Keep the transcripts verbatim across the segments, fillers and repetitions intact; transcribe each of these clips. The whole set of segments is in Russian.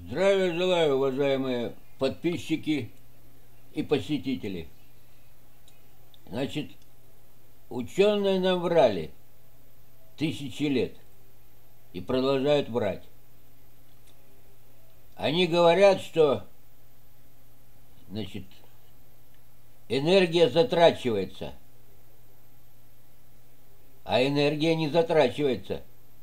Здравия желаю, уважаемые подписчики и посетители. Значит, ученые нам врали тысячи лет и продолжают врать. Они говорят, что, значит, энергия затрачивается, а энергия не затрачивается.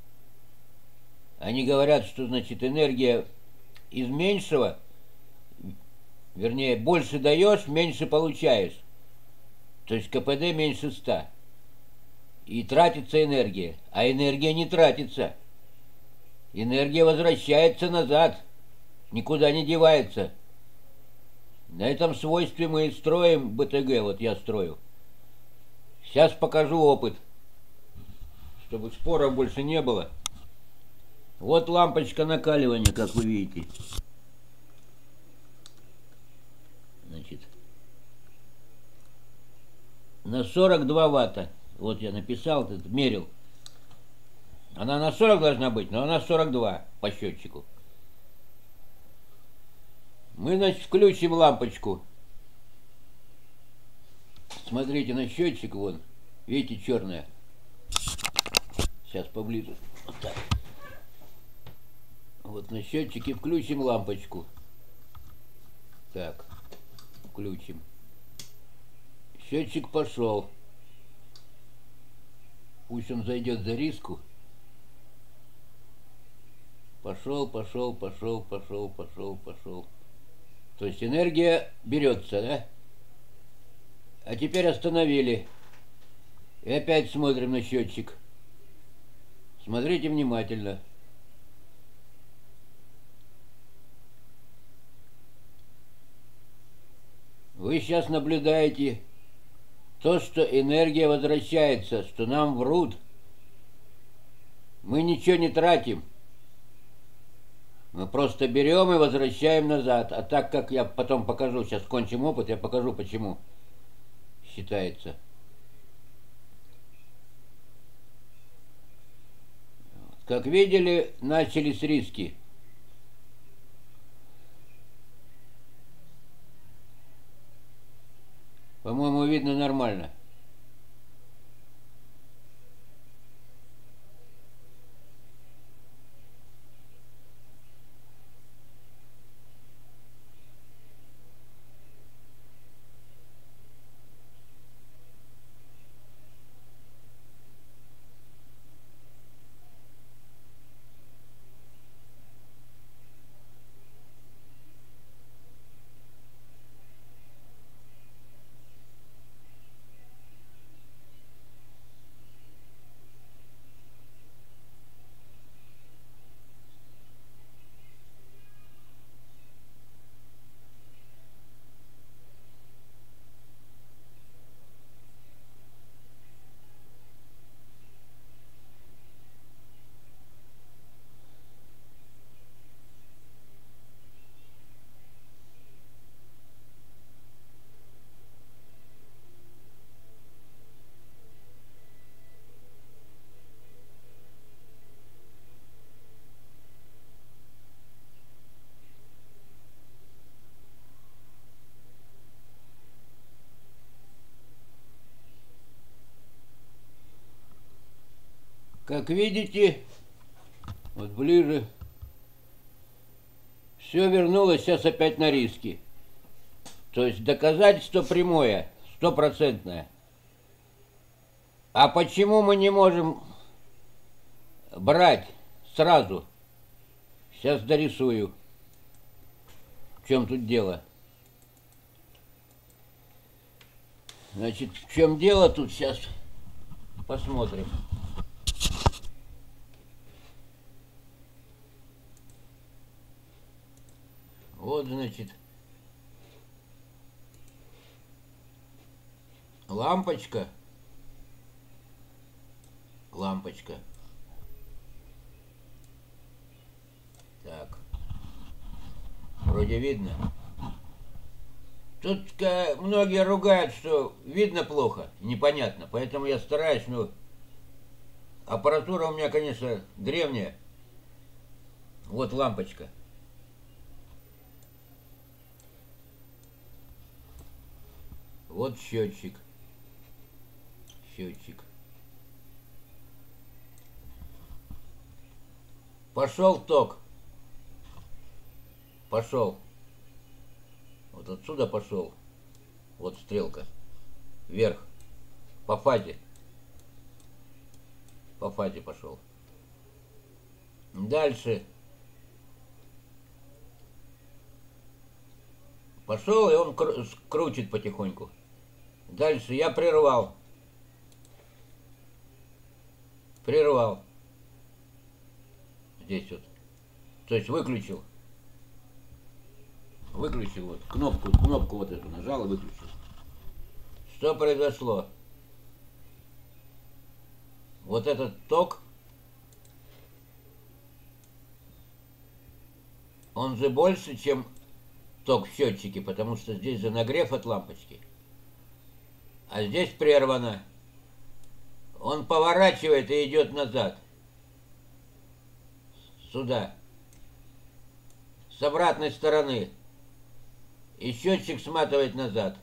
Они говорят, что, значит, энергия из меньшего, вернее, больше даешь, меньше получаешь. То есть КПД меньше ста. И тратится энергия. А энергия не тратится. Энергия возвращается назад. Никуда не девается. На этом свойстве мы и строим БТГ. Вот я строю. Сейчас покажу опыт. Чтобы споров больше не было. Вот лампочка накаливания, как вы видите. Значит, на сорок два ватта. Вот я написал, мерил. Она на сорок должна быть, но она сорок два по счетчику. Мы, значит, включим лампочку. Смотрите на счетчик, вон. Видите, черная. Сейчас поближе. Вот так. Вот на счетчике включим лампочку. Так, включим. Счетчик пошел. Пусть он зайдет за риску. Пошел, пошел, пошел, пошел, пошел, пошел. То есть энергия берется, да? А теперь остановили. И опять смотрим на счетчик. Смотрите внимательно. Вы сейчас наблюдаете то, что энергия возвращается, что нам врут. Мы ничего не тратим. Мы просто берем и возвращаем назад. А так как я потом покажу, сейчас кончим опыт, я покажу, почему считается. Как видели, начались риски. По-моему, видно нормально. Как видите, вот ближе, все вернулось сейчас опять на риски. То есть доказательство прямое, стопроцентное. А почему мы не можем брать сразу? Сейчас дорисую. В чем тут дело? Значит, в чем дело тут, сейчас посмотрим. Вот, значит, лампочка, лампочка. Так, вроде видно. Тут многие ругают, что видно плохо, непонятно, поэтому я стараюсь, но аппаратура у меня, конечно, древняя. Вот лампочка. Вот счетчик. Счетчик. Пошел ток. Пошел. Вот отсюда пошел. Вот стрелка. Вверх. По фазе. По фазе пошел. Дальше. Пошел, и он крутит потихоньку. Дальше я прервал. Прервал. Здесь вот. То есть выключил. Выключил вот. Кнопку, кнопку вот эту нажал и выключил. Что произошло? Вот этот ток, он же больше, чем ток в счетчике, потому что здесь же нагрев от лампочки. А здесь прервано. Он поворачивает и идет назад. Сюда. С обратной стороны. И счетчик сматывает назад.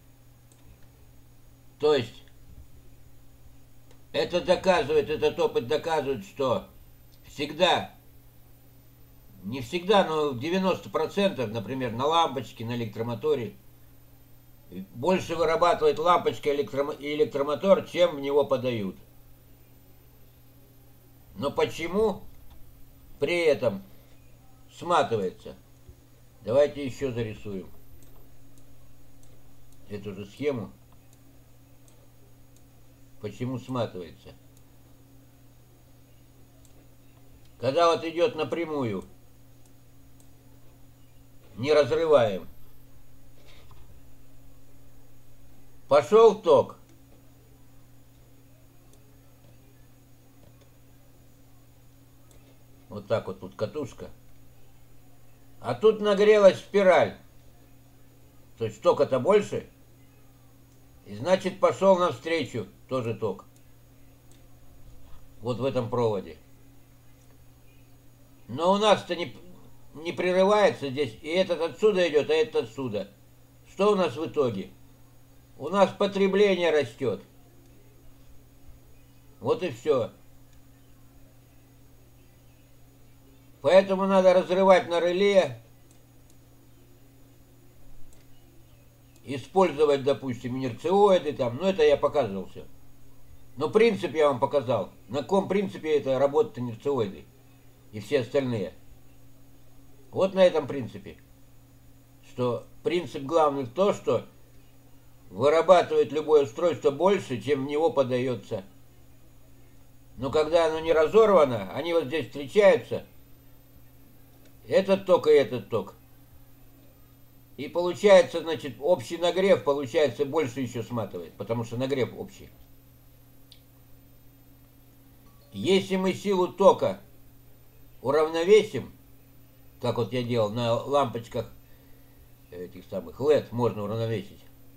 То есть, это доказывает, этот опыт доказывает, что всегда, не всегда, но девяносто процентов, например, на лампочке, на электромоторе, больше вырабатывает лампочка и электромотор, чем в него подают. Но почему при этом сматывается? Давайте еще зарисуем эту же схему. Почему сматывается? Когда вот идет напрямую, не разрываем. Пошел ток. Вот так вот тут катушка. А тут нагрелась спираль. То есть тока-то больше. И значит пошел навстречу тоже ток. Вот в этом проводе. Но у нас-то не, не прерывается здесь. И этот отсюда идет, а этот отсюда. Что у нас в итоге? У нас потребление растет. Вот и все. Поэтому надо разрывать на реле. Использовать, допустим, инерциоиды там. Ну, это я показывал все. Но принцип я вам показал. На каком принципе это работают инерциоиды и все остальные. Вот на этом принципе. Что принцип главный в том, что вырабатывает любое устройство больше, чем в него подается. Но когда оно не разорвано, они вот здесь встречаются. Этот ток и этот ток. И получается, значит, общий нагрев, получается, больше еще сматывает, потому что нагрев общий. Если мы силу тока уравновесим, как вот я делал на лампочках этих самых лед, можно уравновесить,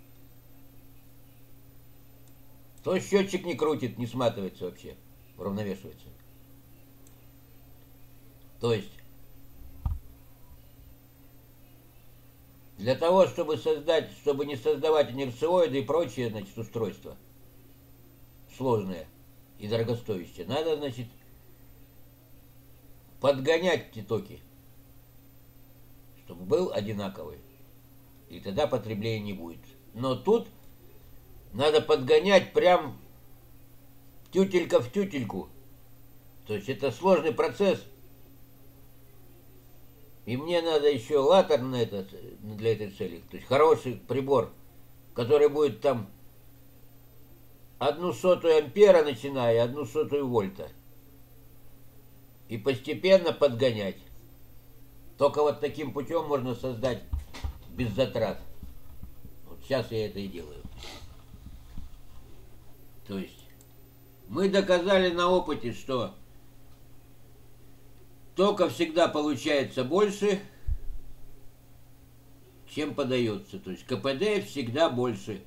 то счетчик не крутит, не сматывается вообще, уравновешивается. То есть, для того, чтобы создать, чтобы не создавать инерциоиды и прочие, значит, устройства сложные и дорогостоящие, надо, значит, подгонять эти токи, чтобы был одинаковый. И тогда потребления не будет. Но тут надо подгонять прям тютелька в тютельку. То есть это сложный процесс. И мне надо еще латер на это, для этой цели. То есть хороший прибор, который будет там одну сотую ампера начиная, одну сотую вольта. И постепенно подгонять. Только вот таким путем можно создать без затрат. Вот сейчас я это и делаю. То есть мы доказали на опыте, что тока всегда получается больше, чем подается. То есть КПД всегда больше,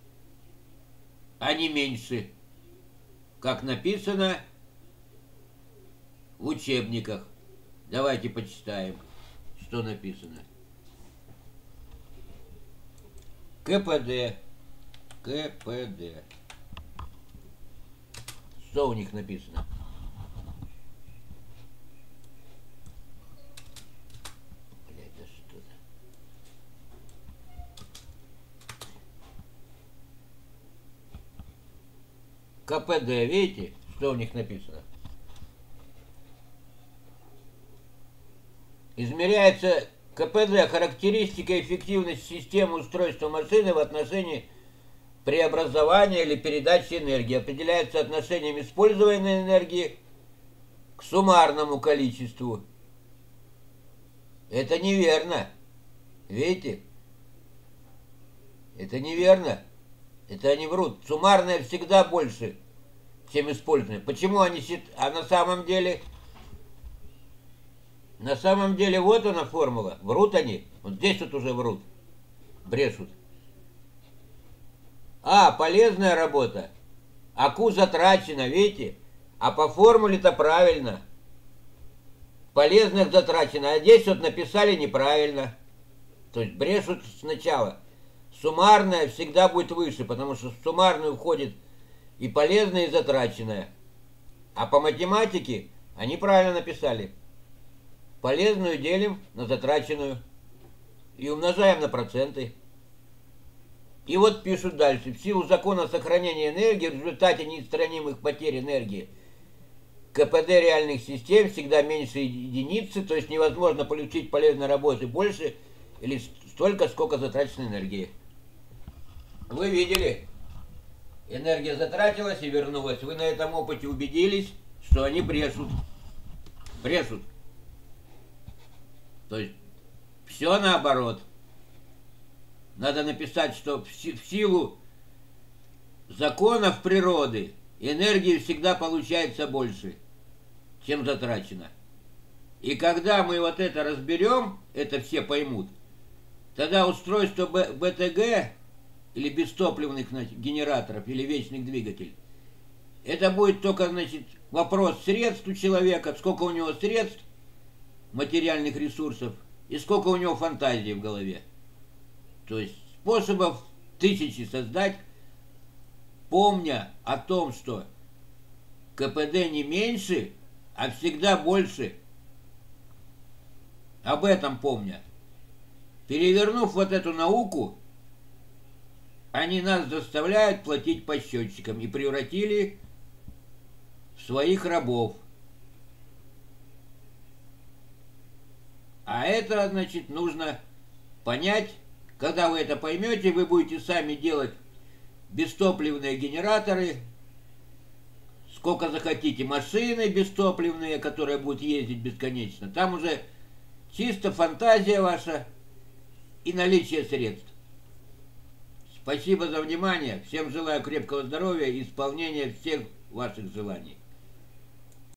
а не меньше, как написано в учебниках. Давайте почитаем, что написано. КПД КПД. Что у них написано? Блядь, да что это? КПД, видите, что у них написано? Измеряется КПД, характеристика эффективности системы устройства машины в отношении преобразования или передачи энергии. Определяется отношением используемой энергии к суммарному количеству. Это неверно. Видите? Это неверно. Это они врут. Суммарное всегда больше, чем используемое. Почему они считают? А на самом деле... На самом деле, вот она формула. Врут они. Вот здесь вот уже врут. Брешут. А, полезная работа. АКУ затрачено, видите? А по формуле-то правильно. Полезных затрачено. А здесь вот написали неправильно. То есть брешут сначала. Суммарная всегда будет выше, потому что в суммарную входит и полезное, и затраченное. А по математике они правильно написали. Полезную делим на затраченную и умножаем на проценты. И вот пишут дальше. В силу закона сохранения энергии в результате неустранимых потерь энергии КПД реальных систем всегда меньше единицы, то есть невозможно получить полезной работы больше или столько, сколько затрачено энергии. Вы видели? Энергия затратилась и вернулась. Вы на этом опыте убедились, что они брешут. Брешут. То есть все наоборот. Надо написать, что в силу законов природы энергии всегда получается больше, чем затрачено. И когда мы вот это разберем, это все поймут, тогда устройство БТГ или бестопливных, значит, генераторов или вечных двигателей, это будет только, значит, вопрос средств у человека, сколько у него средств, материальных ресурсов, и сколько у него фантазии в голове. То есть способов тысячи создать, помня о том, что КПД не меньше, а всегда больше. Об этом помня. Перевернув вот эту науку, они нас заставляют платить по счетчикам и превратили в своих рабов. А это, значит, нужно понять. Когда вы это поймете, вы будете сами делать бестопливные генераторы, сколько захотите, машины бестопливные, которые будут ездить бесконечно. Там уже чисто фантазия ваша и наличие средств. Спасибо за внимание. Всем желаю крепкого здоровья и исполнения всех ваших желаний.